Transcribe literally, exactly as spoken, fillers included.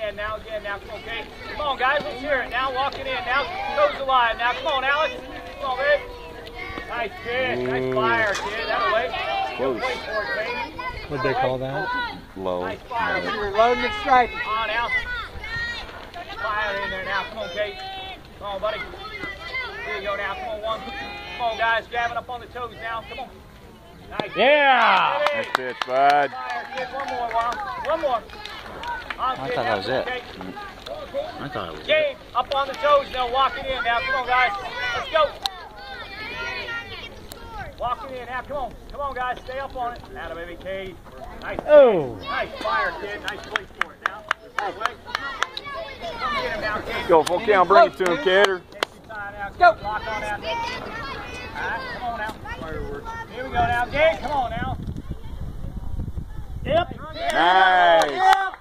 again, now, again, now. Come on, Kade. Come on, guys, let's hear it. Now, walking in. Now, toes alive. Now, come on, Alex. Come on, babe. Nice pitch. Nice fire, kid. That'll wait. Close. Wait for it, Kade. What'd they call that? Low. Nice fire. You're loading and striking. Come on, now. Fire in there now. Come on, Kade. Come on, buddy. Here you go now. Come on, one. Come on, guys. Grabbing up on the toes now. Come on. Nice. Yeah! Nice pitch, bud. Fire, kid. One more, Juan. One more. On, I kid, thought now. that was Come on, it. Kade. I thought it was Game, up on the toes now, walking in now. Come on, guys. Let's go. Walking in now. Come on. Come on, guys. Stay up on it. Atta baby, Kade. Nice. Oh. Nice fire, kid. Nice place for it now. Come get him now, Kade. Go, full count, bring it to him, Kader. Let's go. Lock on out. All right, come on now. Here we go now. Kade, come on now. Yep. Nice. Yep.